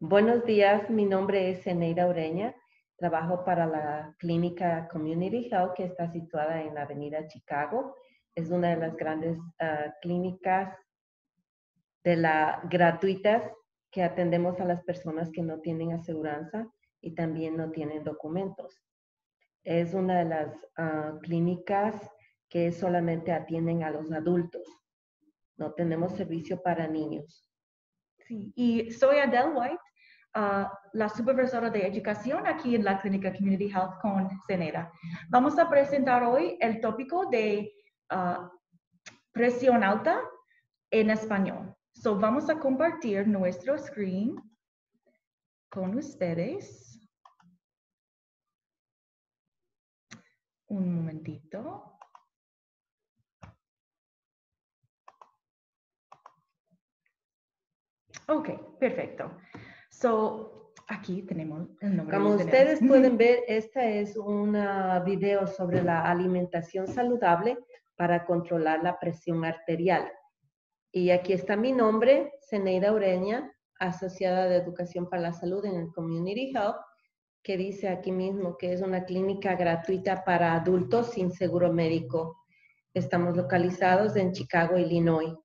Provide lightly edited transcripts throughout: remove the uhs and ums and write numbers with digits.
Buenos días, mi nombre es Eneida Ureña. Trabajo para la clínica Community Health que está situada en la avenida Chicago. Es una de las grandes clínicas gratuitas que atendemos a las personas que no tienen aseguranza y también no tienen documentos. Es una de las clínicas que solamente atienden a los adultos. No tenemos servicio para niños. Sí, y soy Adele White, la supervisora de educación aquí en la Clínica Community Health con Zeneda. Vamos a presentar hoy el tópico de presión alta en español. So, vamos a compartir nuestro screen con ustedes. Un momentito. Ok, perfecto. So, aquí tenemos el nombre. Como ustedes pueden ver, esta es un video sobre la alimentación saludable para controlar la presión arterial. Y aquí está mi nombre, Zeneida Ureña, asociada de Educación para la Salud en el Community Health, que dice aquí mismo que es una clínica gratuita para adultos sin seguro médico. Estamos localizados en Chicago, Illinois.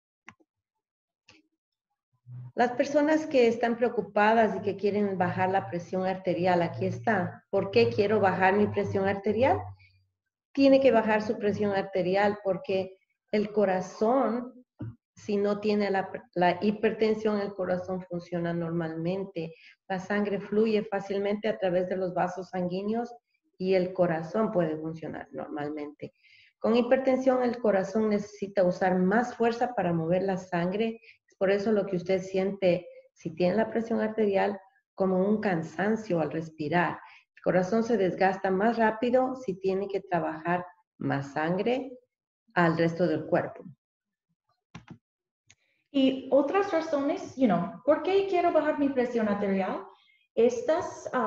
Las personas que están preocupadas y que quieren bajar la presión arterial, aquí está. ¿Por qué quiero bajar mi presión arterial? Tiene que bajar su presión arterial porque el corazón, si no tiene la hipertensión, el corazón funciona normalmente. La sangre fluye fácilmente a través de los vasos sanguíneos y el corazón puede funcionar normalmente. Con hipertensión, el corazón necesita usar más fuerza para mover la sangre. Es por eso lo que usted siente, si tiene la presión arterial, como un cansancio al respirar. El corazón se desgasta más rápido si tiene que trabajar más sangre al resto del cuerpo. Y otras razones, ¿por qué quiero bajar mi presión arterial? Esta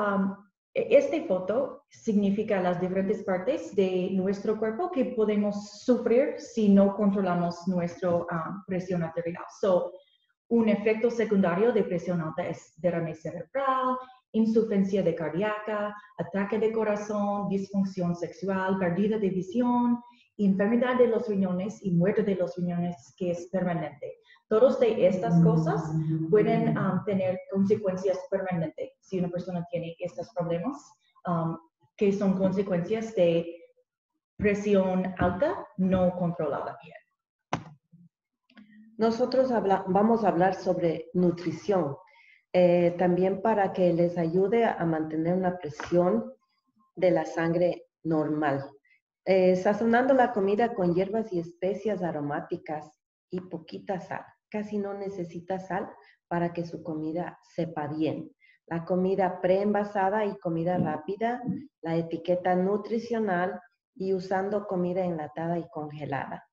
foto significa las diferentes partes de nuestro cuerpo que podemos sufrir si no controlamos nuestra presión arterial. So, un efecto secundario de presión alta es derrame cerebral, insuficiencia cardíaca, ataque de corazón, disfunción sexual, pérdida de visión, enfermedad de los riñones y muerte de los riñones que es permanente. Todas de estas cosas pueden tener consecuencias permanentes si una persona tiene estos problemas, que son consecuencias de presión alta no controlada bien. Nosotros vamos a hablar sobre nutrición, también para que les ayude a mantener una presión de la sangre normal. Sazonando la comida con hierbas y especias aromáticas y poquita sal. Casi no necesita sal para que su comida sepa bien. La comida preenvasada y comida rápida, la etiqueta nutricional y usando comida enlatada y congelada.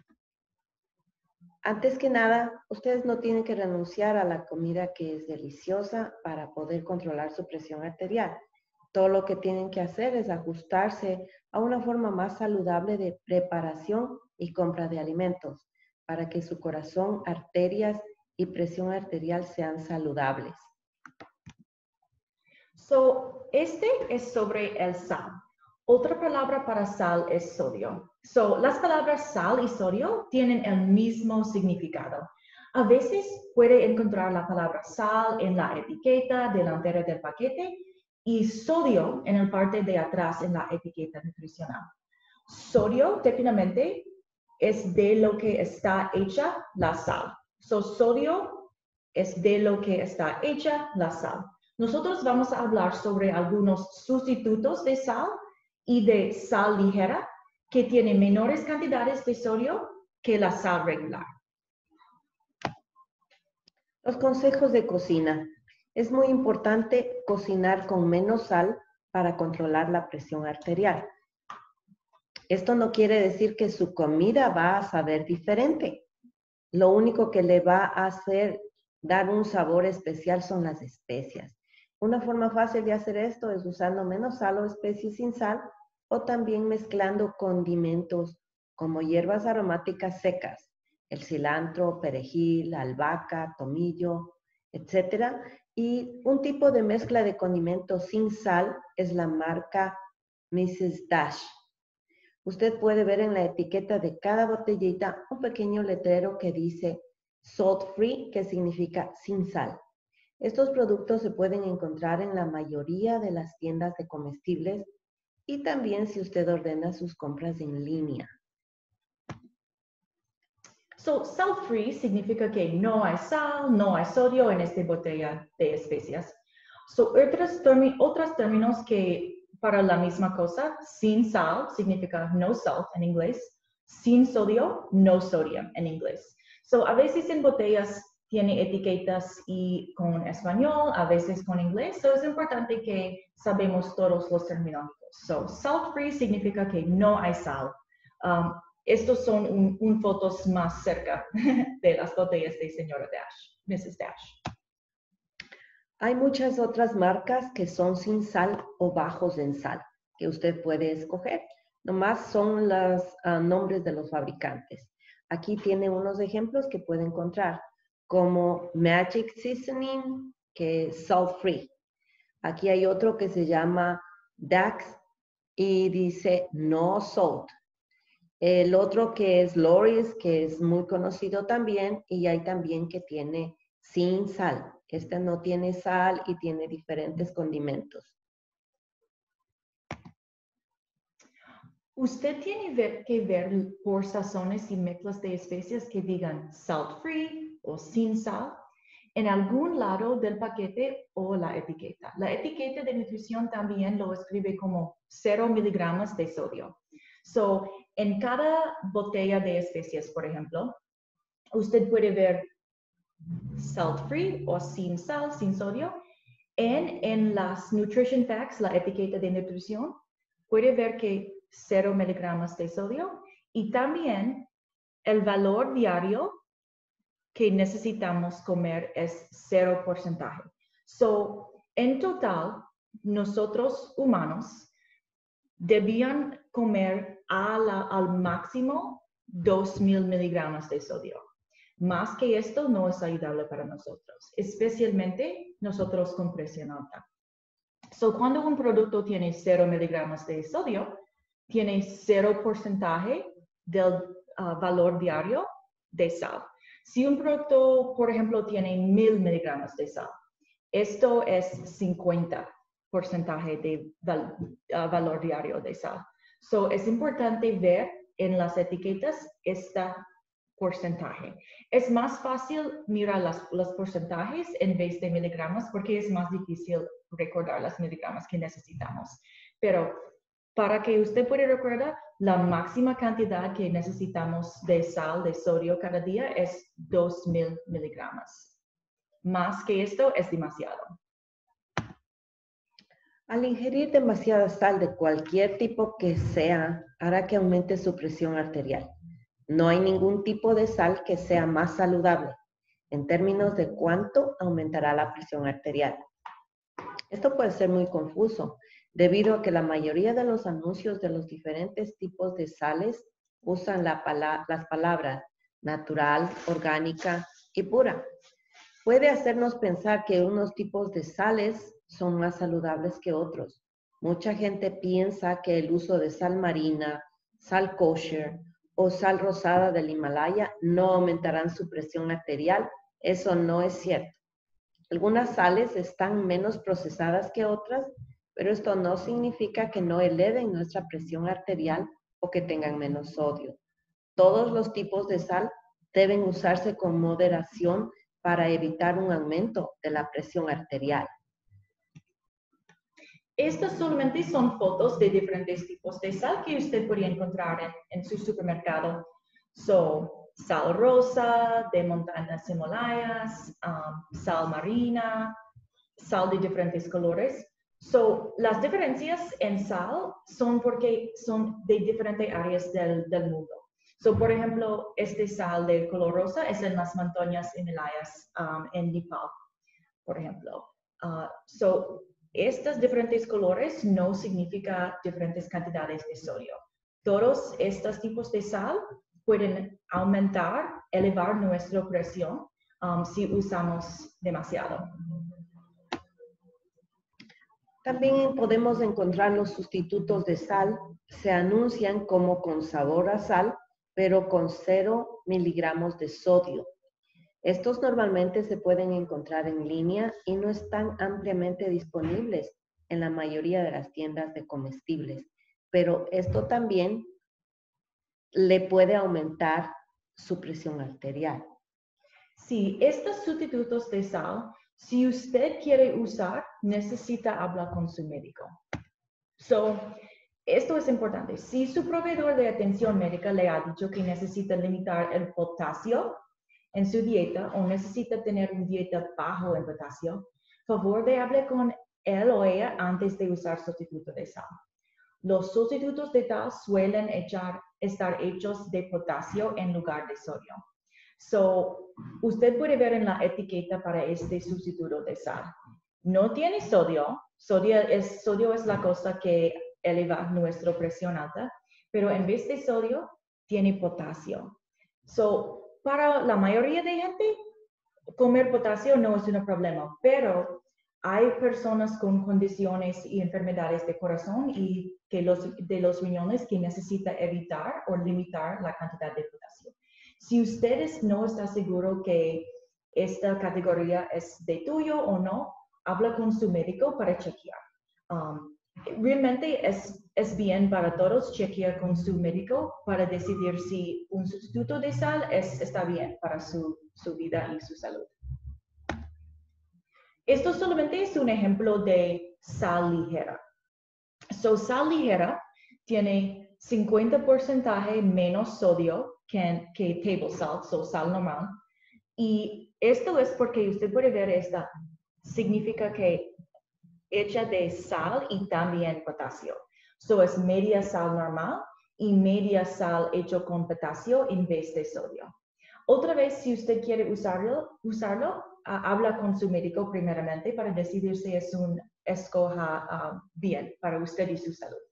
Antes que nada, ustedes no tienen que renunciar a la comida que es deliciosa para poder controlar su presión arterial. Todo lo que tienen que hacer es ajustarse a una forma más saludable de preparación y compra de alimentos para que su corazón, arterias y presión arterial sean saludables. So, este es sobre el sal. Otra palabra para sal es sodio. So, las palabras sal y sodio tienen el mismo significado. A veces puede encontrar la palabra sal en la etiqueta delantera del paquete y sodio en la parte de atrás en la etiqueta nutricional. Sodio, técnicamente, es de lo que está hecha la sal. So, sodio es de lo que está hecha la sal. Nosotros vamos a hablar sobre algunos sustitutos de sal y de sal ligera que tienen menores cantidades de sodio que la sal regular. Los consejos de cocina. Es muy importante cocinar con menos sal para controlar la presión arterial. Esto no quiere decir que su comida va a saber diferente. Lo único que le va a hacer dar un sabor especial son las especias. Una forma fácil de hacer esto es usando menos sal o especies sin sal o también mezclando condimentos como hierbas aromáticas secas, el cilantro, perejil, albahaca, tomillo, etcétera. Y un tipo de mezcla de condimentos sin sal es la marca Mrs. Dash. Usted puede ver en la etiqueta de cada botellita un pequeño letrero que dice salt free, que significa sin sal. Estos productos se pueden encontrar en la mayoría de las tiendas de comestibles y también si usted ordena sus compras en línea. So, salt free significa que no hay sal, no hay sodio en esta botella de especias. So, otros términos que para la misma cosa, sin sal significa no salt en inglés, sin sodio, no sodium en inglés. So, a veces en botellas tiene etiquetas y con español, a veces con inglés. So, es importante que sabemos todos los términos. So, salt free significa que no hay sal. Estos son fotos más cerca de las botellas de señora Dash, Mrs. Dash. Hay muchas otras marcas que son sin sal o bajos en sal, que usted puede escoger. Nomás son los nombres de los fabricantes. Aquí tiene unos ejemplos que puede encontrar, como Magic Seasoning, que es salt free. Aquí hay otro que se llama Dax y dice no salt. El otro que es Lawry's, que es muy conocido también, y hay también que tiene sin sal. Este no tiene sal y tiene diferentes condimentos. Usted tiene que ver por sazones y mezclas de especias que digan salt free o sin sal en algún lado del paquete o la etiqueta. La etiqueta de nutrición también lo escribe como 0 miligramos de sodio. So, en cada botella de especias, por ejemplo, usted puede ver salt free o sin sal, sin sodio. En las Nutrition Facts, la etiqueta de nutrición, puede ver que 0 miligramos de sodio y también el valor diario que necesitamos comer es 0%. So, en total, nosotros humanos debían comer al máximo 2,000 miligramos de sodio. Más que esto no es saludable para nosotros, especialmente nosotros con presión alta. So, cuando un producto tiene 0 miligramos de sodio, tiene 0% del valor diario de sal. Si un producto, por ejemplo, tiene 1,000 miligramos de sal, esto es 50% de valor diario de sal. So, es importante ver en las etiquetas este porcentaje. Es más fácil mirar los porcentajes en vez de miligramos porque es más difícil recordar las miligramos que necesitamos. Pero para que usted pueda recordar, la máxima cantidad que necesitamos de sal, de sodio cada día es 2,000 miligramos. Más que esto es demasiado. Al ingerir demasiada sal de cualquier tipo que sea, hará que aumente su presión arterial. No hay ningún tipo de sal que sea más saludable en términos de cuánto aumentará la presión arterial. Esto puede ser muy confuso, debido a que la mayoría de los anuncios de los diferentes tipos de sales usan las palabras natural, orgánica y pura. Puede hacernos pensar que unos tipos de sales son más saludables que otros. Mucha gente piensa que el uso de sal marina, sal kosher o sal rosada del Himalaya no aumentarán su presión arterial. Eso no es cierto. Algunas sales están menos procesadas que otras, pero esto no significa que no eleven nuestra presión arterial o que tengan menos sodio. Todos los tipos de sal deben usarse con moderación para evitar un aumento de la presión arterial. Estas solamente son fotos de diferentes tipos de sal que usted podría encontrar en su supermercado. So, sal rosa, de montañas himalayas, sal marina, sal de diferentes colores. So, las diferencias en sal son porque son de diferentes áreas del mundo. So, por ejemplo, este sal de color rosa es en las montañas himalayas en Nepal, por ejemplo. Estos diferentes colores no significan diferentes cantidades de sodio. Todos estos tipos de sal pueden elevar nuestra presión si usamos demasiado. También podemos encontrar los sustitutos de sal. Se anuncian como con sabor a sal, pero con 0 miligramos de sodio. Estos normalmente se pueden encontrar en línea y no están ampliamente disponibles en la mayoría de las tiendas de comestibles, pero esto también le puede aumentar su presión arterial. Sí, estos sustitutos de sal, si usted quiere usar, necesita hablar con su médico. Esto es importante. Si su proveedor de atención médica le ha dicho que necesita limitar el potasio en su dieta o necesita tener una dieta bajo en potasio, favor de hablar con él o ella antes de usar sustituto de sal. Los sustitutos de sal suelen estar hechos de potasio en lugar de sodio. Usted puede ver en la etiqueta para este sustituto de sal. No tiene sodio. Sodio es la cosa que eleva nuestra presión alta, pero en vez de sodio, tiene potasio. Para la mayoría de gente, comer potasio no es un problema, pero hay personas con condiciones y enfermedades de corazón y de los riñones que necesitan evitar o limitar la cantidad de potasio. Si ustedes no están seguros que esta categoría es de tuyo o no, habla con su médico para chequear. Realmente es bien para todos chequear con su médico para decidir si un sustituto de sal está bien para su vida y su salud. Esto solamente es un ejemplo de sal ligera. Sal ligera tiene 50% menos sodio que table salt, sal normal. Y esto es porque usted puede ver esta, significa que hecha de sal y también potasio. Es media sal normal y media sal hecho con potasio en vez de sodio. Otra vez, si usted quiere usarlo, habla con su médico primeramente para decidir si es un escoja bien para usted y su salud.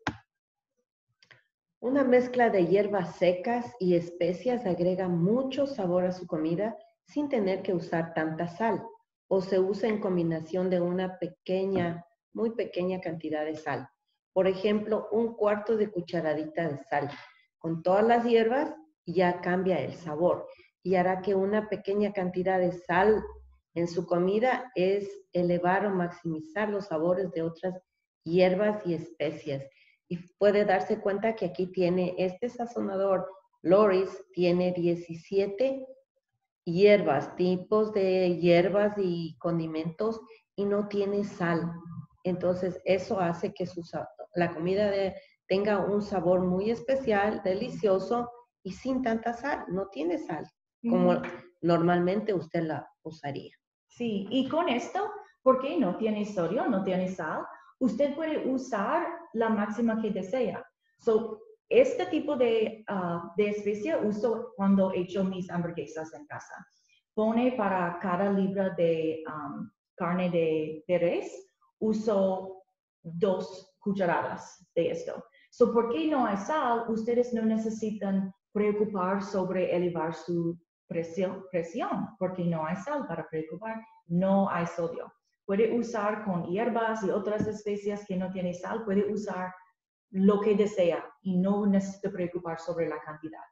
Una mezcla de hierbas secas y especias agrega mucho sabor a su comida sin tener que usar tanta sal, o se usa en combinación de una muy pequeña cantidad de sal. Por ejemplo, 1/4 de cucharadita de sal. Con todas las hierbas ya cambia el sabor y hará que una pequeña cantidad de sal en su comida es elevar o maximizar los sabores de otras hierbas y especias. Y puede darse cuenta que aquí tiene este sazonador, Loris, tiene 17 hierbas, tipos de hierbas y condimentos y no tiene sal. Entonces, eso hace que la comida tenga un sabor muy especial, delicioso y sin tanta sal. No tiene sal, como normalmente usted la usaría. Sí, y con esto, porque no tiene sodio, no tiene sal, usted puede usar la máxima que desea. Este tipo de especia uso cuando he hecho mis hamburguesas en casa. Pone para cada libra de carne de res, uso 2 cucharadas de esto. Porque no hay sal, ustedes no necesitan preocupar sobre elevar su presión, porque no hay sal para preocupar, no hay sodio. Puede usar con hierbas y otras especias que no tienen sal, puede usar lo que desea y no necesita preocupar sobre la cantidad.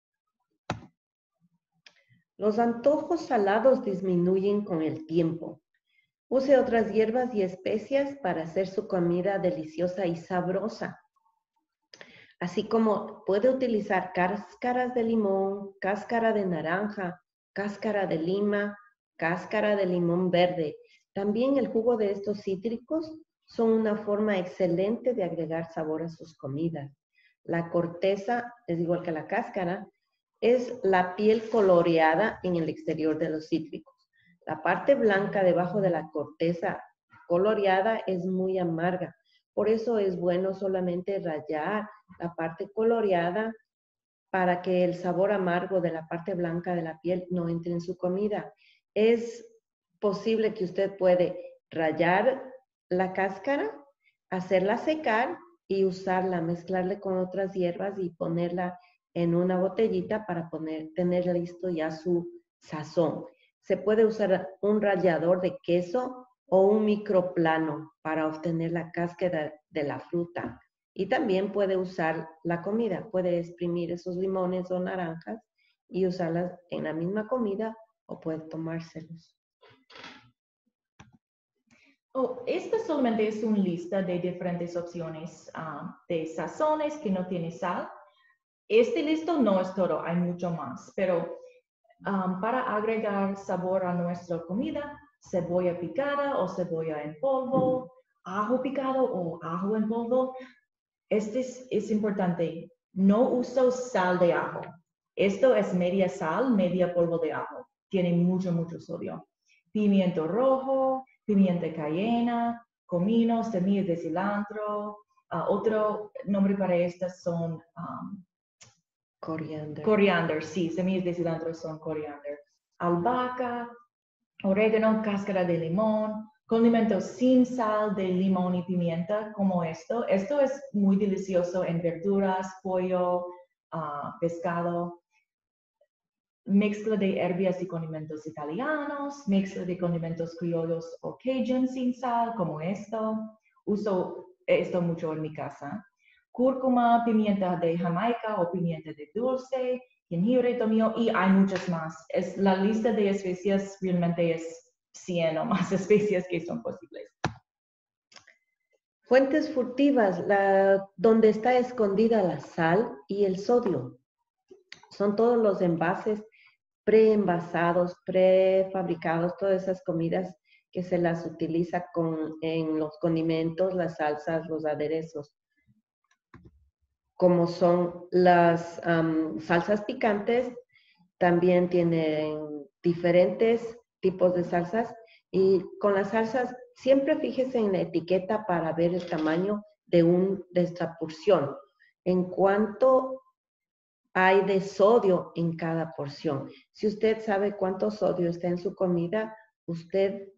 Los antojos salados disminuyen con el tiempo. Use otras hierbas y especias para hacer su comida deliciosa y sabrosa. Así como puede utilizar cáscaras de limón, cáscara de naranja, cáscara de lima, cáscara de limón verde. También el jugo de estos cítricos son una forma excelente de agregar sabor a sus comidas. La corteza, es igual que la cáscara, es la piel coloreada en el exterior de los cítricos. La parte blanca debajo de la corteza coloreada es muy amarga. Por eso es bueno solamente rallar la parte coloreada para que el sabor amargo de la parte blanca de la piel no entre en su comida. Es posible que usted puede rallar la cáscara, hacerla secar y usarla, mezclarle con otras hierbas y ponerla en una botellita para tener listo ya su sazón. se puede usar un rallador de queso o un microplano para obtener la cáscara de la fruta. Y también puede usar la comida, puede exprimir esos limones o naranjas y usarlas en la misma comida o puede tomárselos. Esta solamente es una lista de diferentes opciones de sazones que no tienen sal. Este listo no es todo, hay mucho más, pero para agregar sabor a nuestra comida, cebolla picada o cebolla en polvo, ajo picado o ajo en polvo. Este es importante, no uso sal de ajo. Esto es media sal, media polvo de ajo. Tiene mucho sodio. Pimiento rojo, pimienta cayena, comino, semillas de cilantro. Otro nombre para estas son coriander, sí, semillas de cilantro son coriander. Albahaca, orégano, cáscara de limón, condimentos sin sal de limón y pimienta como esto. Esto es muy delicioso en verduras, pollo, pescado. Mezcla de herbas y condimentos italianos, mezcla de condimentos criollos o cajun sin sal como esto. Uso esto mucho en mi casa. Cúrcuma, pimienta de Jamaica o pimienta de dulce, jengibre, tomillo y hay muchas más. La lista de especias realmente es 100 o más especias que son posibles. Fuentes furtivas, donde está escondida la sal y el sodio. Son todos los envases preenvasados, prefabricados, todas esas comidas que se las utiliza en los condimentos, las salsas, los aderezos. Como son las salsas picantes, también tienen diferentes tipos de salsas y con las salsas siempre fíjese en la etiqueta para ver el tamaño de esta porción. En cuanto hay de sodio en cada porción. Si usted sabe cuánto sodio está en su comida, usted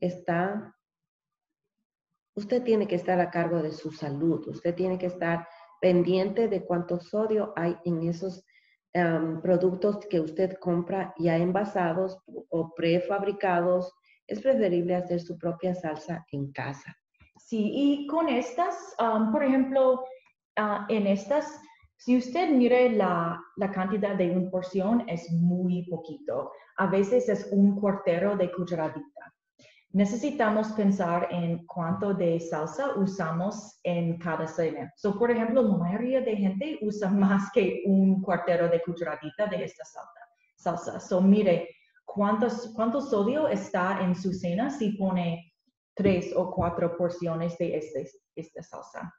tiene que estar a cargo de su salud. Usted tiene que estar pendiente de cuánto sodio hay en esos productos que usted compra ya envasados o prefabricados. Es preferible hacer su propia salsa en casa. Sí, y con estas, por ejemplo, en estas, si usted mire la cantidad de una porción, es muy poquito. A veces es un cuartero de cucharadita. Necesitamos pensar en cuánto de salsa usamos en cada cena. Por ejemplo, la mayoría de gente usa más que un cuartero de cucharadita de esta salsa. Mire, ¿cuánto sodio está en su cena si pone 3 o 4 porciones de esta salsa?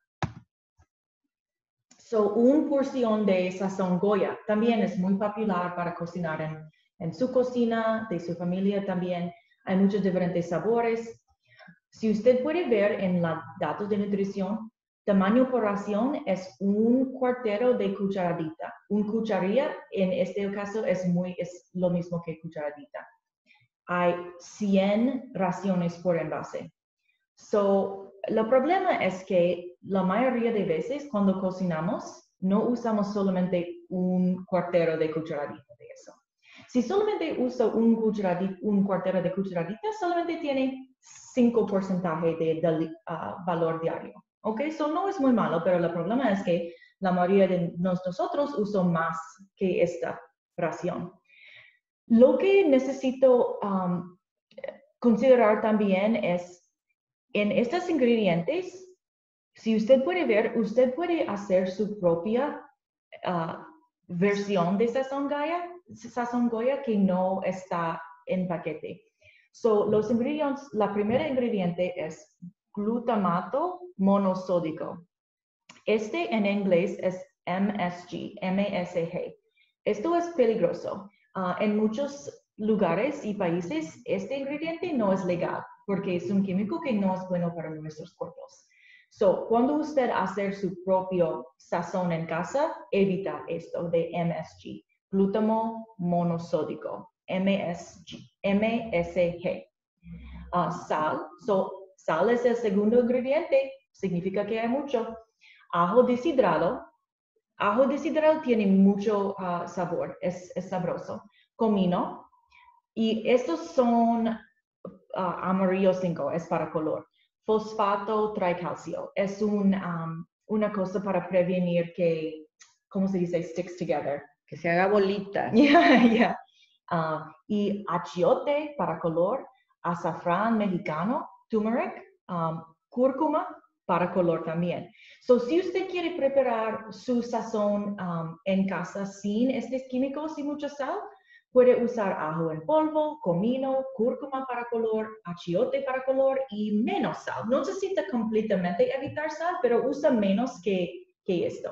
Una porción de sazón Goya también es muy popular para cocinar en su cocina, de su familia también. Hay muchos diferentes sabores. Si usted puede ver en los datos de nutrición, tamaño por ración es un cuartero de cucharadita. Un cucharilla en este caso es lo mismo que cucharadita. Hay 100 raciones por envase. El problema es que la mayoría de veces cuando cocinamos no usamos solamente un cuartero de cucharadita de eso. Si solamente uso un cuartero de cucharadita, solamente tiene 5% de valor diario. ¿Ok? No es muy malo, pero el problema es que la mayoría de nosotros usamos más que esta ración. Lo que necesito considerar también es en estos ingredientes, si usted puede ver, usted puede hacer su propia versión de sazón Goya que no está en paquete. Los ingredientes, la primera ingrediente es glutamato monosódico. Este en inglés es MSG, M-S-G. Esto es peligroso. En muchos lugares y países, este ingrediente no es legal porque es un químico que no es bueno para nuestros cuerpos. Cuando usted hace su propio sazón en casa, evita esto de MSG, glutamo monosódico, MSG. Sal. Sal es el segundo ingrediente, significa que hay mucho. Ajo deshidrado. Ajo deshidrado tiene mucho sabor, es sabroso. Comino Y estos son amarillo 5, es para color. Fosfato tricalcio es una cosa para prevenir que, ¿cómo se dice? Sticks together. Que se haga bolita. Yeah. Y achiote para color, azafrán mexicano, turmeric, cúrcuma para color también. So, si usted quiere preparar su sazón en casa sin estos químicos y mucha sal, puede usar ajo en polvo, comino, cúrcuma para color, achiote para color y menos sal. No necesita completamente evitar sal, pero usa menos que esto.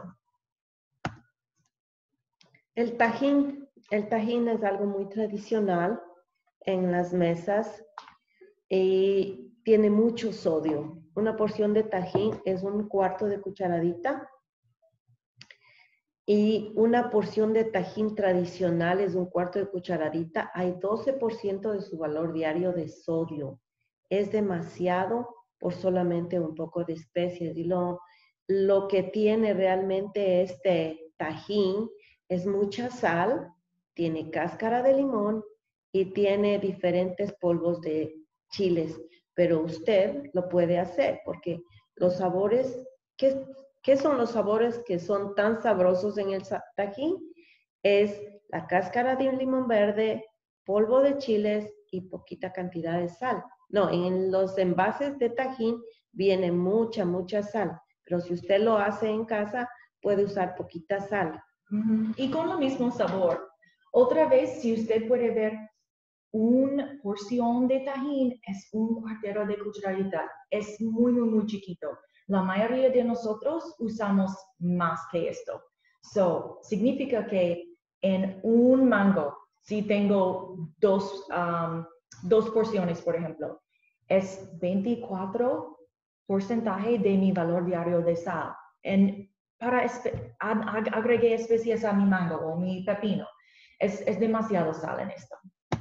El tajín es algo muy tradicional en las mesas y tiene mucho sodio. Una porción de tajín es 1/4 de cucharadita y una porción de tajín tradicional es 1/4 de cucharadita. Hay 12% de su valor diario de sodio. Es demasiado por solamente un poco de especies. Y lo que tiene realmente este tajín es mucha sal, tiene cáscara de limón y tiene diferentes polvos de chiles. Pero usted lo puede hacer porque los sabores, ¿qué son los sabores que son tan sabrosos en el tajín? Es la cáscara de un limón verde, polvo de chiles y poquita cantidad de sal. No, en los envases de tajín viene mucha sal. Pero si usted lo hace en casa, puede usar poquita sal. Y con el mismo sabor. Otra vez, si usted puede ver, una porción de tajín es 1/4 de cucharadita. Es muy chiquito. La mayoría de nosotros usamos más que esto. So, significa que en un mango, si tengo dos porciones, por ejemplo, es 24% de mi valor diario de sal. Agregué especias a mi mango o mi pepino. Es demasiado sal en esto.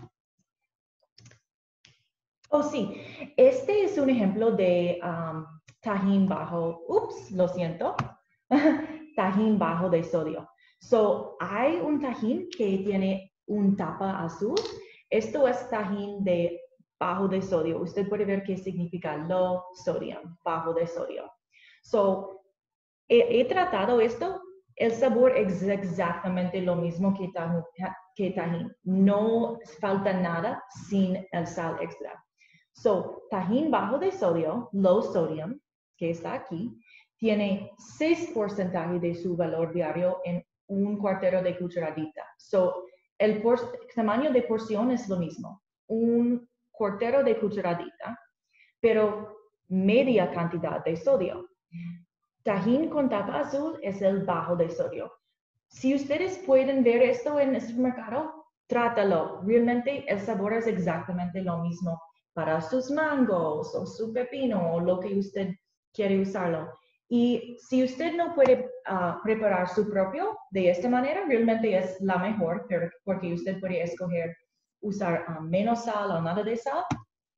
Oh, sí. Este es un ejemplo de tajín bajo. Ups, lo siento. Tajín bajo de sodio. So, hay un tajín que tiene un tapa azul. Esto es tajín de bajo de sodio. Usted puede ver qué significa low sodium, bajo de sodio. So, he tratado esto. El sabor es exactamente lo mismo que tajín. No falta nada sin el sal extra. So, tajín bajo de sodio, low sodium, que está aquí, tiene 6% de su valor diario en 1/4 de cucharadita. So, el tamaño de porción es lo mismo, 1/4 de cucharadita, pero media cantidad de sodio. Tajín con tapa azul es el bajo de sodio. Si ustedes pueden ver esto en el supermercado, trátalo. Realmente el sabor es exactamente lo mismo para sus mangos o su pepino o lo que usted quiere usarlo. Y si usted no puede preparar su propio de esta manera, realmente es la mejor porque usted puede escoger usar menos sal o nada de sal.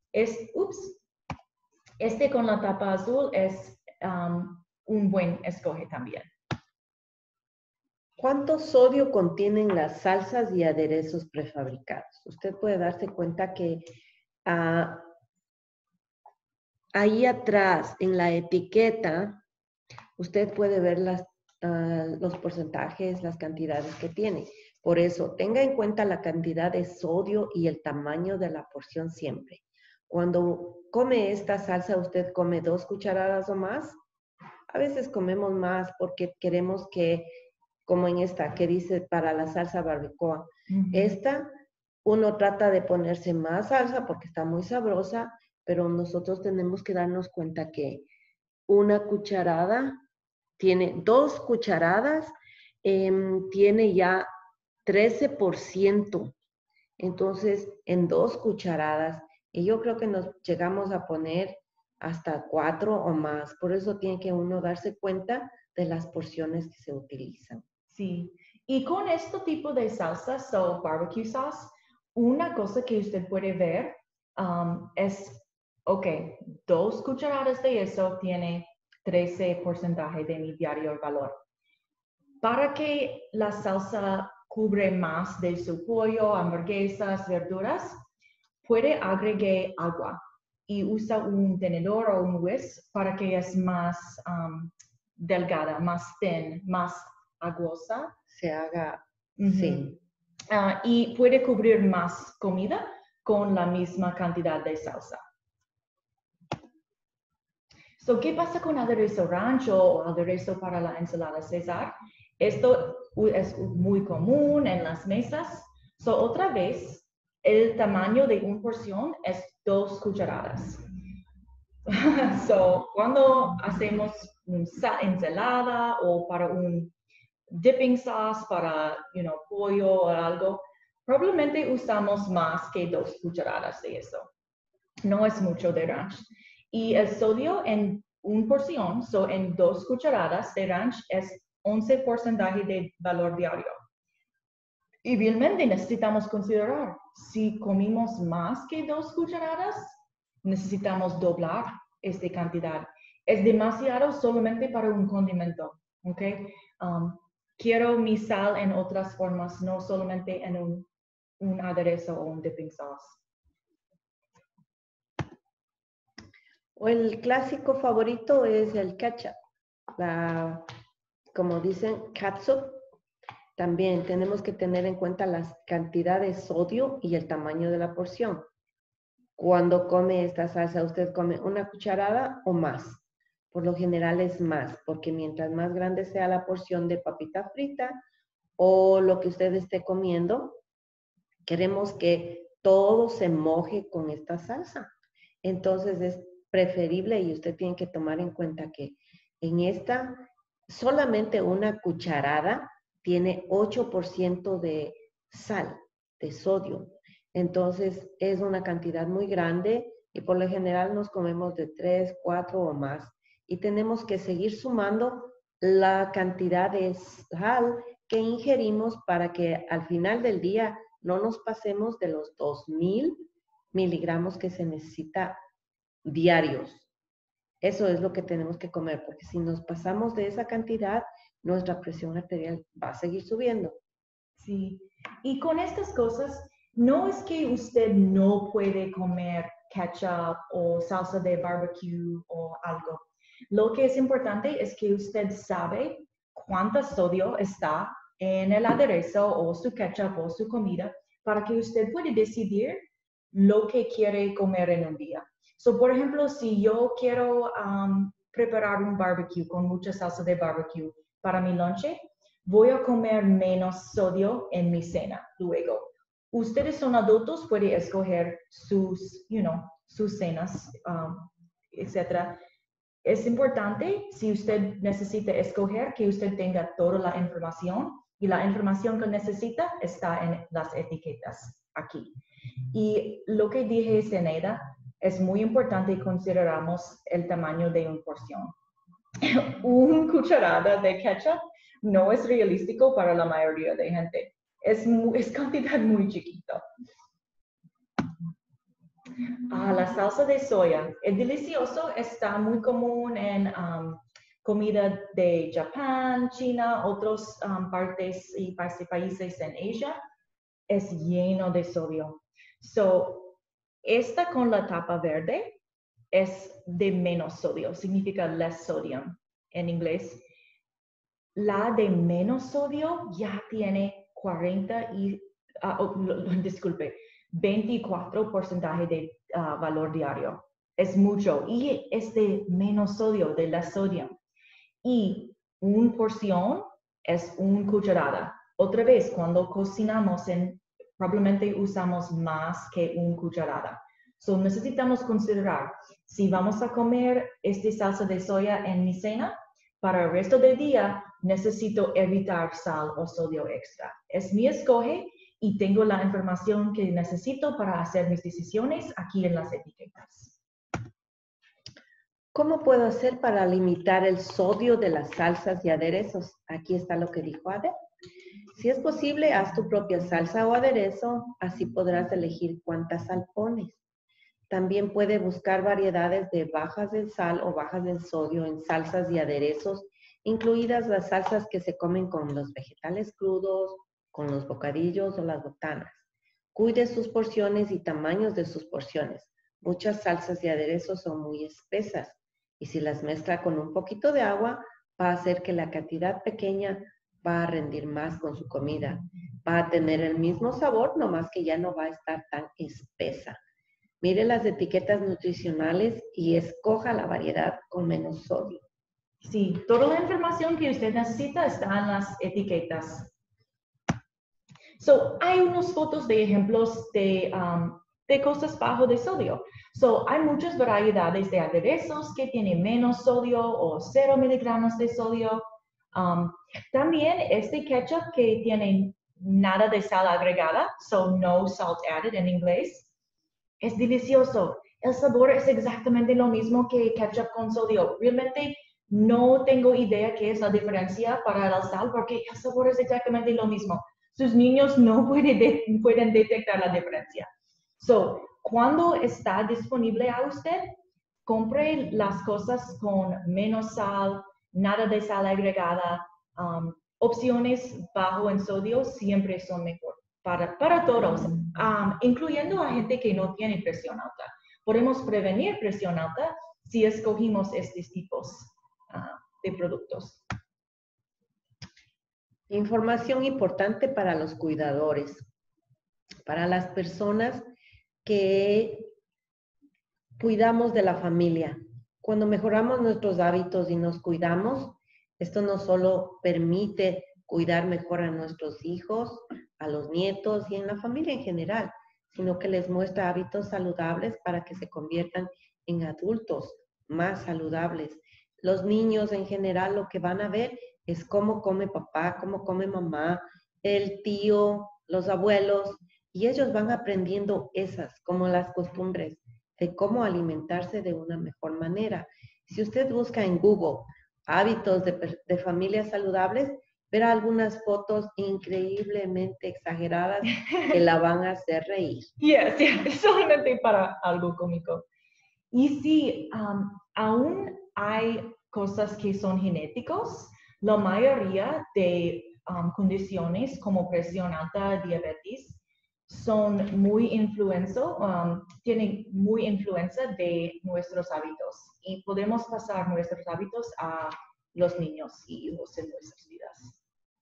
Este con la tapa azul es un buen escoge también. ¿Cuánto sodio contienen las salsas y aderezos prefabricados? Usted puede darse cuenta que ahí atrás en la etiqueta, usted puede ver los porcentajes, las cantidades que tiene. Por eso, tenga en cuenta la cantidad de sodio y el tamaño de la porción siempre. Cuando come esta salsa, usted come 2 cucharadas o más. A veces comemos más porque queremos que, como en esta que dice para la salsa barbacoa, esta uno trata de ponerse más salsa porque está muy sabrosa, pero nosotros tenemos que darnos cuenta que una cucharada tiene 2 cucharadas, tiene ya 13%. Entonces, en 2 cucharadas, y yo creo que nos llegamos a poner hasta 4 o más. Por eso tiene que uno darse cuenta de las porciones que se utilizan. Sí, y con este tipo de salsas o barbecue sauce, una cosa que usted puede ver es, 2 cucharadas de eso tiene 13% de mi diario valor. Para que la salsa cubre más de su pollo, hamburguesas, verduras, puede agregar agua y usa un tenedor o un whisk para que es más delgada, más thin, más aguosa. Se haga, sí. Y puede cubrir más comida con la misma cantidad de salsa. So, ¿qué pasa con aderezo rancho o aderezo para la ensalada César? Esto es muy común en las mesas. So, otra vez, el tamaño de una porción es 2 cucharadas. So, cuando hacemos una ensalada o para un dipping sauce para, pollo o algo, probablemente usamos más que 2 cucharadas de eso. No es mucho de ranch. Y el sodio en una porción, en 2 cucharadas de ranch, es 11% de valor diario. Y realmente necesitamos considerar, si comimos más que 2 cucharadas, necesitamos doblar esta cantidad. Es demasiado solamente para un condimento, ¿ok? Quiero mi sal en otras formas, no solamente en un aderezo o un dipping sauce. O el clásico favorito es el ketchup. Como dicen, catsup. También tenemos que tener en cuenta las cantidades de sodio y el tamaño de la porción. Cuando come esta salsa, usted come 1 cucharada o más. Por lo general es más, porque mientras más grande sea la porción de papita frita o lo que usted esté comiendo, queremos que todo se moje con esta salsa. Entonces es preferible y usted tiene que tomar en cuenta que en esta solamente 1 cucharada tiene 8% de sal, de sodio. Entonces es una cantidad muy grande y por lo general nos comemos de 3, 4 o más. Y tenemos que seguir sumando la cantidad de sal que ingerimos para que al final del día no nos pasemos de los 2000 miligramos que se necesita diarios. Eso es lo que tenemos que comer, porque si nos pasamos de esa cantidad, nuestra presión arterial va a seguir subiendo. Sí, y con estas cosas, no es que usted no puede comer ketchup o salsa de barbecue o algo. Lo que es importante es que usted sabe cuánto sodio está en el aderezo o su ketchup o su comida para que usted pueda decidir lo que quiere comer en un día. So, por ejemplo, si yo quiero preparar un barbecue con mucha salsa de barbecue para mi lonche, voy a comer menos sodio en mi cena luego. Ustedes son adultos, pueden escoger sus cenas, etc. Es importante, si usted necesita escoger, que usted tenga toda la información y la información que necesita está en las etiquetas aquí. Y lo que dije, Zenaida, es muy importante consideramos el tamaño de una porción. Una cucharada de ketchup no es realístico para la mayoría de gente. Es cantidad muy chiquita. La salsa de soya es delicioso, está muy común en comida de Japón, China, otras partes y países en Asia. Es lleno de sodio. So, esta con la tapa verde es de menos sodio, significa less sodium en inglés. La de menos sodio ya tiene 24% de valor diario. Es mucho y es de menos sodio, de less sodium. Y una porción es una cucharada. Otra vez, cuando cocinamos, probablemente usamos más que una cucharada. So, necesitamos considerar, si vamos a comer esta salsa de soya en mi cena, para el resto del día necesito evitar sal o sodio extra. Es mi escoge y tengo la información que necesito para hacer mis decisiones aquí en las etiquetas. ¿Cómo puedo hacer para limitar el sodio de las salsas y aderezos? Aquí está lo que dijo Ade. Si es posible, haz tu propia salsa o aderezo, así podrás elegir cuánta sal pones. También puede buscar variedades de bajas en sal o bajas en sodio en salsas y aderezos, incluidas las salsas que se comen con los vegetales crudos, con los bocadillos o las botanas. Cuide sus porciones y tamaños de sus porciones. Muchas salsas y aderezos son muy espesas y si las mezcla con un poquito de agua, va a hacer que la cantidad pequeña va a rendir más con su comida. Va a tener el mismo sabor, nomás que ya no va a estar tan espesa. Mire las etiquetas nutricionales y escoja la variedad con menos sodio. Sí, toda la información que usted necesita está en las etiquetas. Hay unas fotos de ejemplos de cosas bajo de sodio. Hay muchas variedades de aderezos que tienen menos sodio o 0 miligramos de sodio. También este ketchup que tiene nada de sal agregada, no salt added en inglés, es delicioso. El sabor es exactamente lo mismo que ketchup con sodio. Realmente no tengo idea qué es la diferencia para el sal porque el sabor es exactamente lo mismo. Sus niños no pueden detectar la diferencia. Cuando está disponible a usted, compre las cosas con menos sal, nada de sal agregada. Opciones bajo en sodio siempre son mejor para todos, incluyendo a gente que no tiene presión alta. Podemos prevenir presión alta si escogimos estos tipos de productos. Información importante para los cuidadores, para las personas que cuidamos de la familia. Cuando mejoramos nuestros hábitos y nos cuidamos, esto no solo permite cuidar mejor a nuestros hijos, a los nietos y en la familia en general, sino que les muestra hábitos saludables para que se conviertan en adultos más saludables. Los niños en general lo que van a ver es cómo come papá, cómo come mamá, el tío, los abuelos, y ellos van aprendiendo esas, como las costumbres de cómo alimentarse de una mejor manera. Si usted busca en Google hábitos de familias saludables, verá algunas fotos increíblemente exageradas que la van a hacer reír. Yes, solamente para algo cómico. Y sí, aún hay cosas que son genéticos. La mayoría de condiciones como presión alta, diabetes, son muy tienen muy influencia de nuestros hábitos y podemos pasar nuestros hábitos a los niños y hijos en nuestras vidas.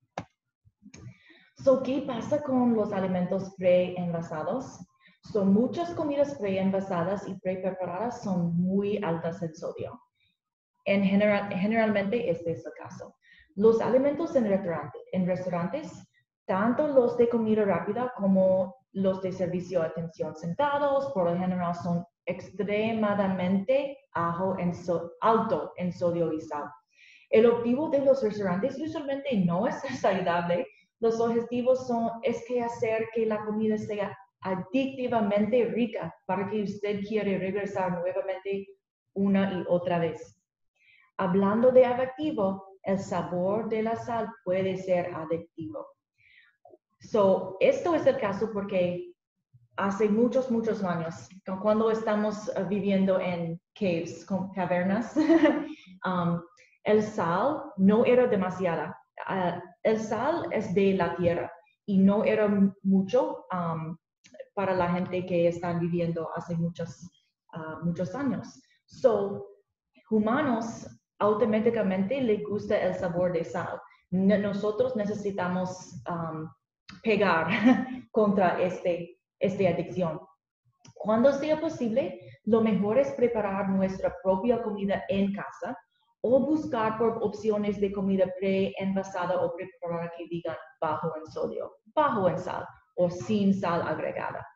¿Qué pasa con los alimentos preenvasados? Muchas comidas preenvasadas y prepreparadas son muy altas en sodio. Generalmente este es el caso. Los alimentos en restaurantes, tanto los de comida rápida como los de servicio de atención sentados, por lo general son extremadamente alto en sodio y sal. El objetivo de los restaurantes usualmente no es ser saludable. Los objetivos es que hacer que la comida sea adictivamente rica para que usted quiera regresar nuevamente una y otra vez. Hablando de adictivo, el sabor de la sal puede ser adictivo. Esto es el caso porque hace muchos años, cuando estamos viviendo en cavernas, el sal no era demasiada. El sal es de la tierra y no era mucho para la gente que están viviendo hace muchos años. Humanos automáticamente les gusta el sabor de sal. Nosotros necesitamos pegar contra esta adicción. Cuando sea posible, lo mejor es preparar nuestra propia comida en casa o buscar por opciones de comida preenvasada o preparada que digan bajo en sodio, bajo en sal o sin sal agregada.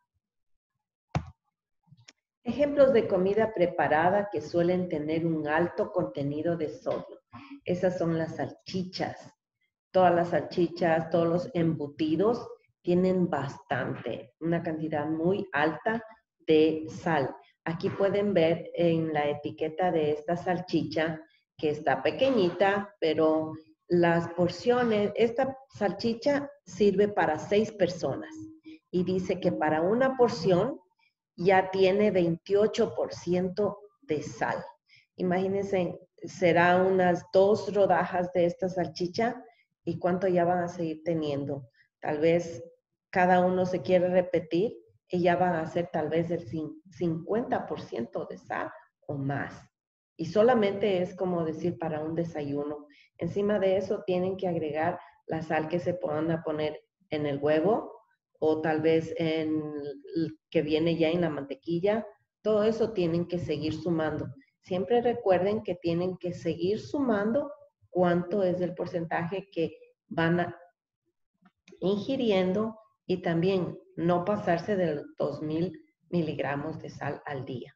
Ejemplos de comida preparada que suelen tener un alto contenido de sodio. Esas son las salchichas. Todas las salchichas, todos los embutidos tienen una cantidad muy alta de sal. Aquí pueden ver en la etiqueta de esta salchicha que está pequeñita, pero las porciones, esta salchicha sirve para 6 personas y dice que para una porción ya tiene 28% de sal. Imagínense, será unas 2 rodajas de esta salchicha y cuánto ya van a seguir teniendo. tal vez cada uno se quiere repetir y ya van a ser tal vez el 50% de sal o más. Y solamente es como decir para un desayuno. Encima de eso tienen que agregar la sal que se puedan a poner en el huevo o tal vez que viene ya en la mantequilla. Todo eso tienen que seguir sumando. Siempre recuerden que tienen que seguir sumando cuánto es el porcentaje que van ingiriendo y también no pasarse de los 2000 miligramos de sal al día.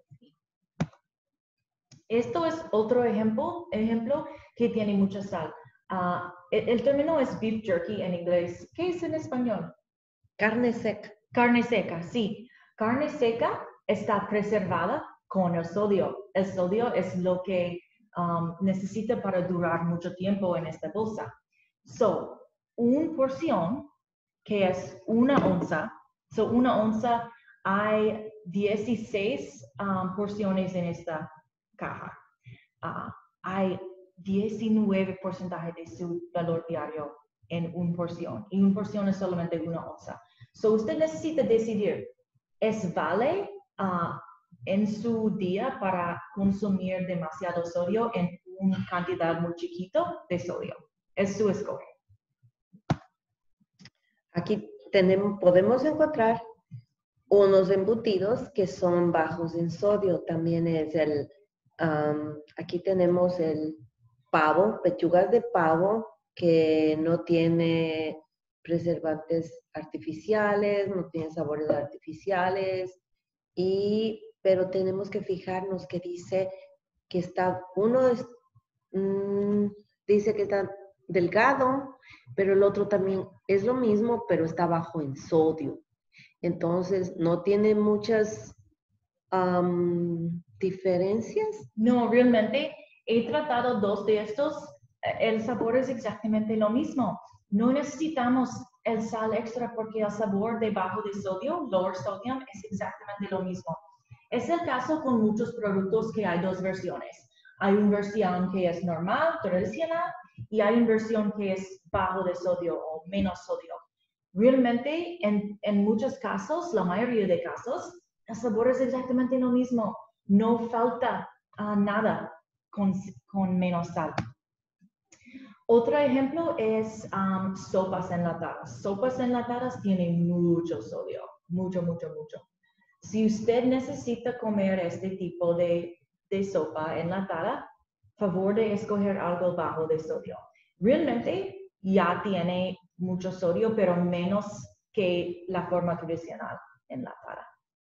Esto es otro ejemplo que tiene mucha sal. El término es beef jerky en inglés. ¿Qué es en español? Carne seca. Carne seca, sí. Carne seca está preservada con el sodio. El sodio es lo que necesita para durar mucho tiempo en esta bolsa. So, una porción que es 1 onza. So, 1 onza hay 16 porciones en esta caja. Hay 19% de su valor diario en una porción. Y una porción es solamente 1 onza. So, usted necesita decidir, ¿es vale en su día para consumir demasiado sodio en una cantidad muy chiquita de sodio? Es su escoge. Aquí podemos encontrar unos embutidos que son bajos en sodio. También es aquí tenemos el pavo, pechugas de pavo que no tiene preservantes artificiales, no tiene sabores artificiales, pero tenemos que fijarnos que dice que dice que está delgado, pero el otro también es lo mismo, pero está bajo en sodio. Entonces, no tiene muchas diferencias. No, realmente he tratado 2 de estos. El sabor es exactamente lo mismo. No necesitamos el sal extra porque el sabor de bajo de sodio, lower sodium, es exactamente lo mismo. Es el caso con muchos productos que hay 2 versiones. Hay una versión que es normal, tradicional, y hay una versión que es bajo de sodio o menos sodio. Realmente, en muchos casos, la mayoría de casos, el sabor es exactamente lo mismo. No falta nada con menos sal. Otro ejemplo es sopas enlatadas. Sopas enlatadas tienen mucho sodio, mucho. Si usted necesita comer este tipo de sopa enlatada, favor de escoger algo bajo de sodio. Realmente ya tiene mucho sodio, pero menos que la forma tradicional enlatada.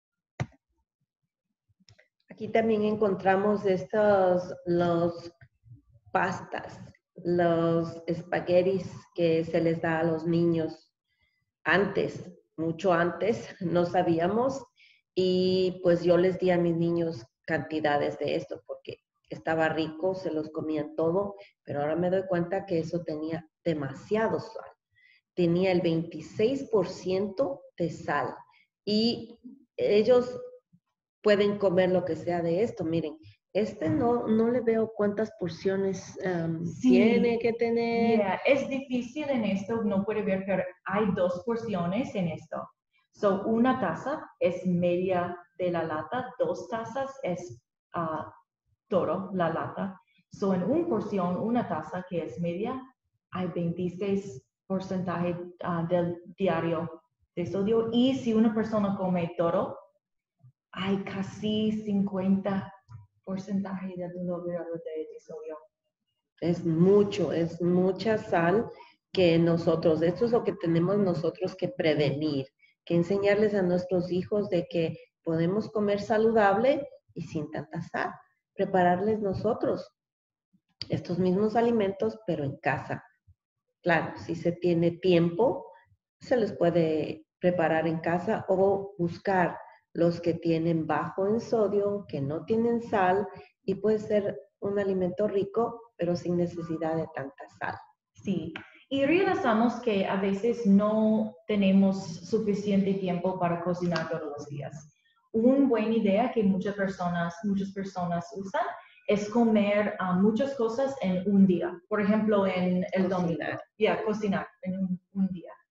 Aquí también encontramos los pastas, los espaguetis que se les da a los niños antes, mucho antes, no sabíamos. Y pues yo les di a mis niños cantidades de esto porque estaba rico, se los comían todo, pero ahora me doy cuenta que eso tenía demasiado sal. Tenía el 26% de sal y ellos pueden comer lo que sea de esto. Miren, no le veo cuántas porciones tiene que tener. Yeah, es difícil en esto, no puede ver, pero hay 2 porciones en esto. So, 1 taza es media de la lata, 2 tazas es todo la lata. So, en una porción, 1 taza que es media, hay 26% del diario de sodio. Y si una persona come todo, hay casi 50% del diario de sodio. Es mucha sal que nosotros, esto es lo que tenemos nosotros que prevenir, que enseñarles a nuestros hijos de que podemos comer saludable y sin tanta sal, prepararles nosotros estos mismos alimentos, pero en casa. Claro, si se tiene tiempo, se les puede preparar en casa o buscar los que tienen bajo en sodio, que no tienen sal y puede ser un alimento rico, pero sin necesidad de tanta sal. Sí, y realizamos que a veces no tenemos suficiente tiempo para cocinar todos los días. Una buena idea que muchas personas usan es comer muchas cosas en un día. Por ejemplo, en el domingo. Cocinar en un día.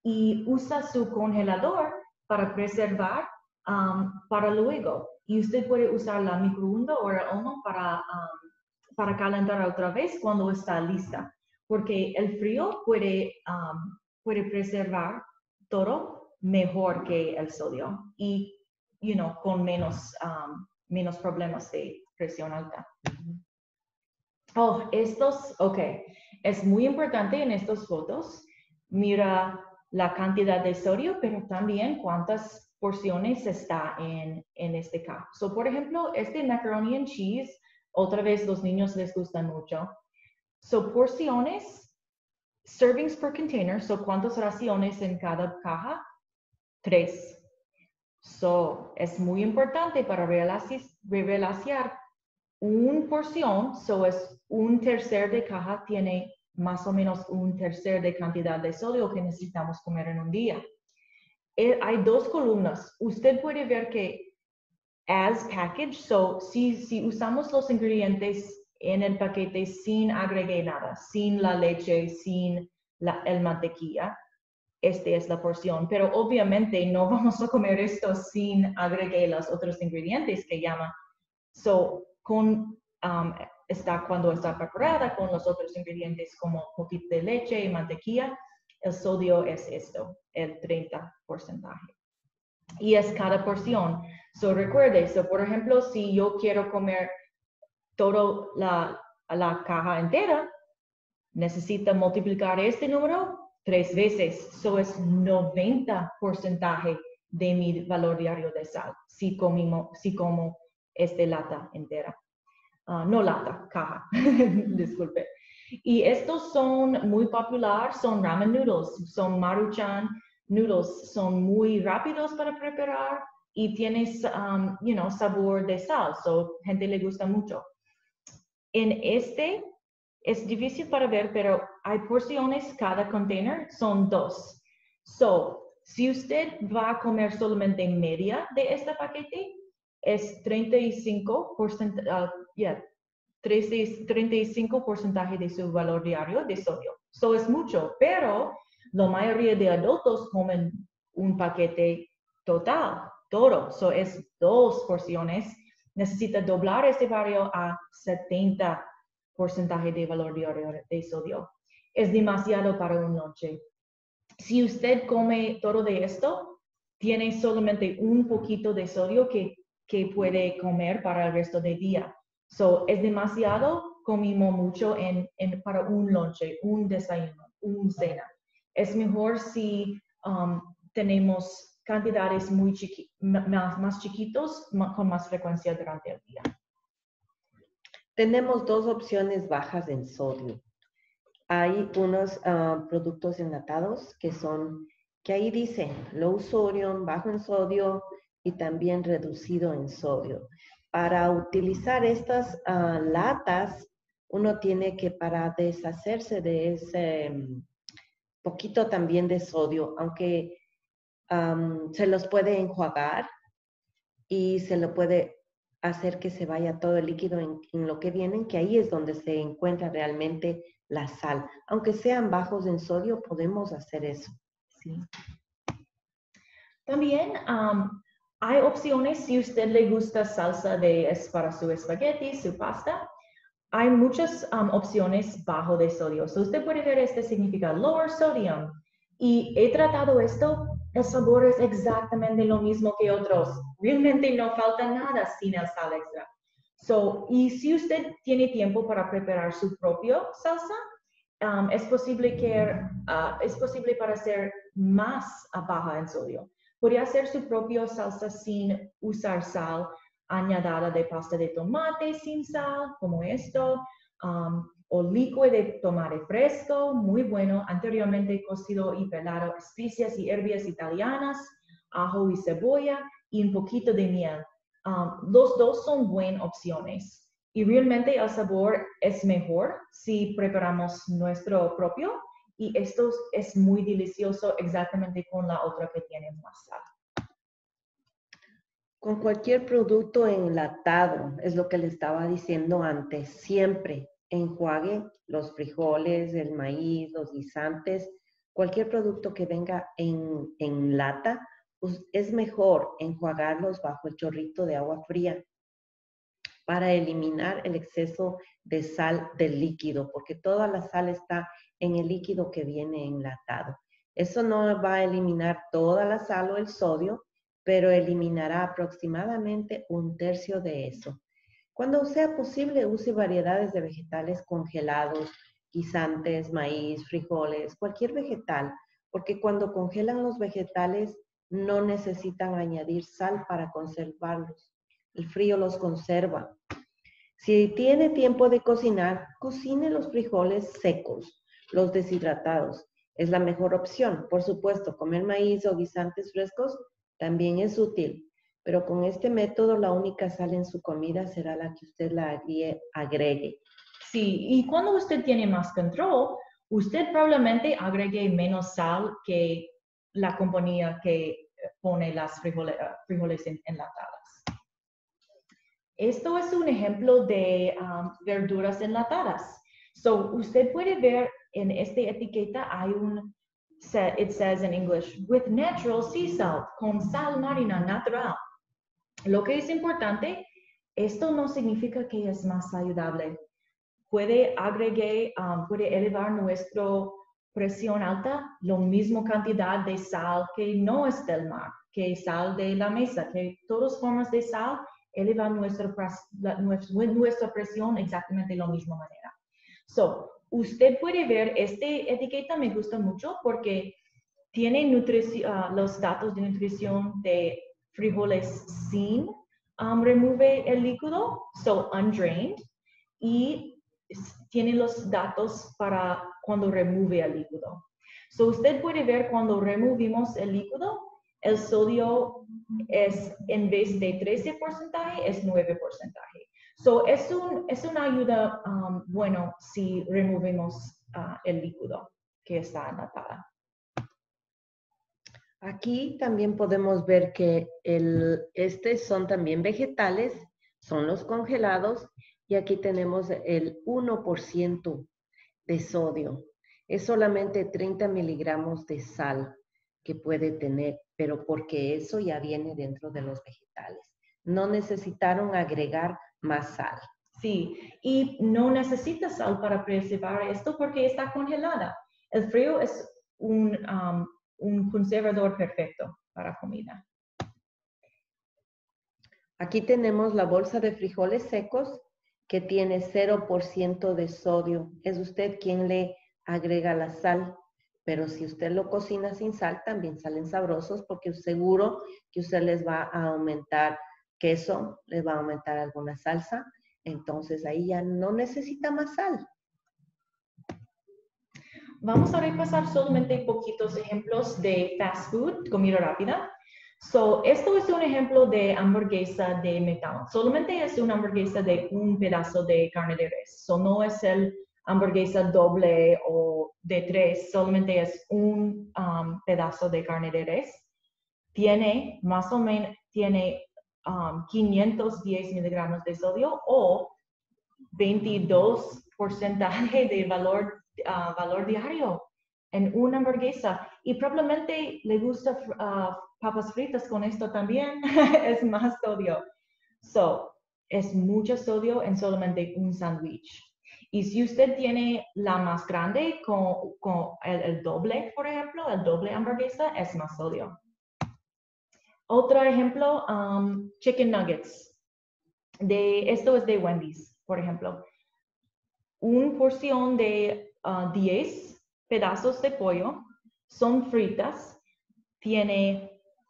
y usa su congelador para preservar para luego. Y usted puede usar la microondas o el horno para calentar otra vez cuando está lista, porque el frío puede preservar todo mejor que el sodio y, con menos problemas de presión alta. Oh, ok. Es muy importante en estas fotos. Mira la cantidad de sodio, pero también cuántas porciones está en este caso. So, por ejemplo, este macaroni and cheese, otra vez los niños les gusta mucho. So, porciones, servings per container. So, ¿cuántas raciones en cada caja? 3. So, es muy importante para revelar una porción, so es un tercer de caja, tiene más o menos un tercer de cantidad de sodio que necesitamos comer en un día. Hay 2 columnas. Usted puede ver que as package, so si usamos los ingredientes en el paquete sin agregar nada, sin la leche, sin el mantequilla, esta es la porción, pero obviamente no vamos a comer esto sin agregar los otros ingredientes que llama. So, cuando está preparada con los otros ingredientes como poquito de leche y mantequilla, el sodio es esto, el 30%. Y es cada porción. So, recuerde, por ejemplo, si yo quiero comer toda la caja entera, necesita multiplicar este número 3 veces. So, es 90% de mi valor diario de sal, si como lata entera. No lata, caja, disculpe. Y estos son muy populares, son ramen noodles, son Maruchan noodles, son muy rápidos para preparar y tienes, sabor de sal, so gente le gusta mucho. En este es difícil para ver, pero hay porciones, cada container son 2. So, si usted va a comer solamente media de este paquete, es 35%, 35% de su valor diario de sodio. So es mucho, pero la mayoría de adultos comen un paquete total, todo. So es 2 porciones. Necesita doblar este valor a 70% de valor diario de sodio. Es demasiado para un noche. Si usted come todo de esto, tiene solamente un poquito de sodio que puede comer para el resto del día. So, es demasiado, comimos mucho para un lunch, un desayuno, un cena. Es mejor si tenemos cantidades más chiquitos con más frecuencia durante el día. Tenemos 2 opciones bajas en sodio. Hay unos productos enlatados que ahí dice low sodium, bajo en sodio y también reducido en sodio. Para utilizar estas latas, uno tiene que, para deshacerse de ese poquito también de sodio, aunque se los puede enjuagar y se lo puede hacer que se vaya todo el líquido en lo que vienen, que ahí es donde se encuentra realmente la sal. Aunque sean bajos en sodio, podemos hacer eso. Sí. También hay opciones si a usted le gusta salsa para su espagueti, su pasta. Hay muchas opciones bajo de sodio. So usted puede ver este significa lower sodium. Y he tratado esto, el sabor es exactamente lo mismo que otros. Realmente no falta nada sin el sal extra. So, y si usted tiene tiempo para preparar su propio salsa, es posible para hacer más baja en sodio. Puede hacer su propia salsa sin usar sal, añadida de pasta de tomate sin sal, como esto, o líquido de tomate fresco, muy bueno, anteriormente cocido y pelado, especias y hierbas italianas, ajo y cebolla, y un poquito de miel. Los 2 son buenas opciones. Y realmente el sabor es mejor si preparamos nuestro propio, y esto es muy delicioso exactamente con la otra que tiene más sal. Con cualquier producto enlatado, es lo que le estaba diciendo antes, siempre enjuague los frijoles, el maíz, los guisantes cualquier producto que venga en lata, pues es mejor enjuagarlos bajo el chorrito de agua fría para eliminar el exceso de sal del líquido, porque toda la sal está en el líquido que viene enlatado. Eso no va a eliminar toda la sal o el sodio, pero eliminará aproximadamente 1/3 de eso. Cuando sea posible, use variedades de vegetales congelados, guisantes, maíz, frijoles, cualquier vegetal, porque cuando congelan los vegetales no necesitan añadir sal para conservarlos. El frío los conserva. Si tiene tiempo de cocinar, cocine los frijoles secos, los deshidratados. Es la mejor opción. Por supuesto, comer maíz o guisantes frescos también es útil, pero con este método la única sal en su comida será la que usted la agregue. Sí, y cuando usted tiene más control, usted probablemente agregue menos sal que la compañía que pone las frijoles enlatadas. Esto es un ejemplo de verduras enlatadas. So, usted puede ver en esta etiqueta hay it says in English, with natural sea salt, con sal marina natural. Lo que es importante, esto no significa que es más saludable. Puede elevar nuestra presión alta, la misma cantidad de sal que no es del mar, que sal de la mesa, que todas formas de sal elevan nuestra presión exactamente de la misma manera. So, usted puede ver, esta etiqueta me gusta mucho porque tiene los datos de nutrición de frijoles sin remove el líquido, so undrained, y tiene los datos para cuando remove el líquido. So, usted puede ver cuando removimos el líquido, el sodio es, en vez de 13%, es 9%. So, es una ayuda bueno si removemos el líquido que está enlatada. Aquí también podemos ver que son también vegetales, son los congelados, y aquí tenemos el 1% de sodio. Es solamente 30 miligramos de sal que puede tener, pero porque eso ya viene dentro de los vegetales. No necesitaron agregar más sal. Sí, y no necesita sal para preservar esto porque está congelada. El frío es un conservador perfecto para comida. Aquí tenemos la bolsa de frijoles secos que tiene 0% de sodio. Es usted quien le agrega la sal, pero si usted lo cocina sin sal, también salen sabrosos porque es seguro que usted les va a aumentar queso, les va a aumentar alguna salsa, entonces ahí ya no necesita más sal. Vamos a repasar solamente poquitos ejemplos de fast food, comida rápida. So, esto es un ejemplo de hamburguesa de McDonald's. Solamente es una hamburguesa de un pedazo de carne de res. So, no es el hamburguesa doble o de 3, solamente es un pedazo de carne de res. Tiene más o menos 510 miligramos de sodio o 22% de valor diario en una hamburguesa. Y probablemente le gusta papas fritas con esto también. Es más sodio. So, es mucho sodio en solamente un sándwich. Y si usted tiene la más grande con el doble, por ejemplo, el doble hamburguesa, es más sodio. Otro ejemplo, chicken nuggets. Esto es de Wendy's, por ejemplo. Una porción de 10 pedazos de pollo son fritas, tiene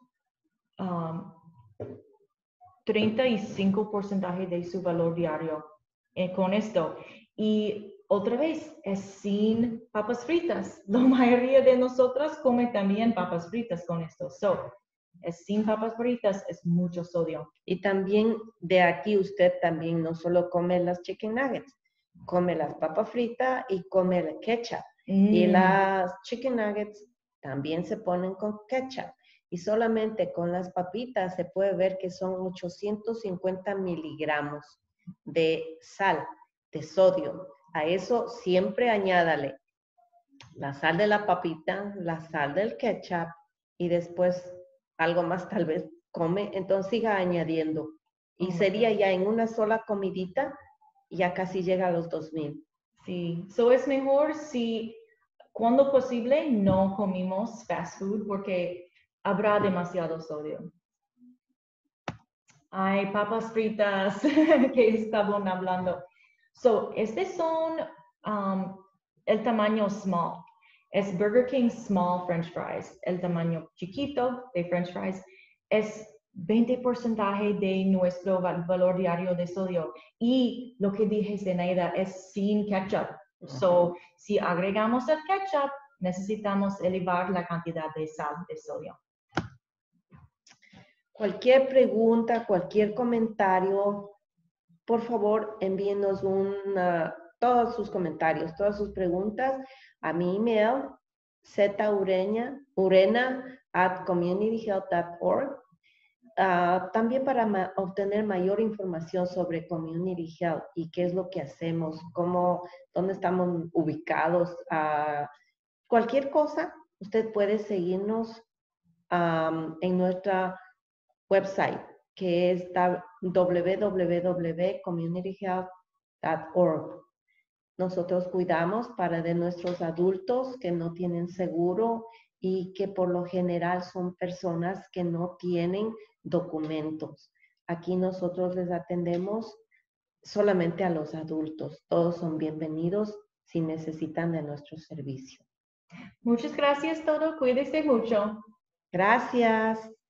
35% de su valor diario con esto. Y otra vez, es sin papas fritas. La mayoría de nosotros come también papas fritas con esto. So, es sin papas fritas, es mucho sodio. Y también de aquí usted también no solo come las chicken nuggets, come las papas fritas y come el ketchup. Y las chicken nuggets también se ponen con ketchup. Y solamente con las papitas se puede ver que son 850 miligramos de sal, de sodio. A eso siempre añádale la sal de la papita, la sal del ketchup y después algo más tal vez come, entonces siga añadiendo. Y Oh my sería God. ya en una sola comidita, ya casi llega a los 2000. Sí, so es mejor si cuando posible no comimos fast food porque habrá demasiado sodio. Ay, papas fritas que estaban hablando. So, estos son el tamaño small. Es Burger King Small French Fries. El tamaño chiquito de French Fries es 20% de nuestro valor diario de sodio. Y lo que dije, Zenaida, es sin ketchup. So, si agregamos el ketchup, necesitamos elevar la cantidad de sal de sodio. Cualquier pregunta, cualquier comentario, por favor, envíenos todos sus comentarios, todas sus preguntas a mi email, urena@communityhealth.org. También para obtener mayor información sobre Community Health y qué es lo que hacemos, dónde estamos ubicados, cualquier cosa, usted puede seguirnos en nuestra website, que es www.communityhealth.org. Nosotros cuidamos de nuestros adultos que no tienen seguro y que por lo general son personas que no tienen documentos. Aquí nosotros les atendemos solamente a los adultos. Todos son bienvenidos si necesitan de nuestro servicio. Muchas gracias, todo. Cuídese mucho. Gracias.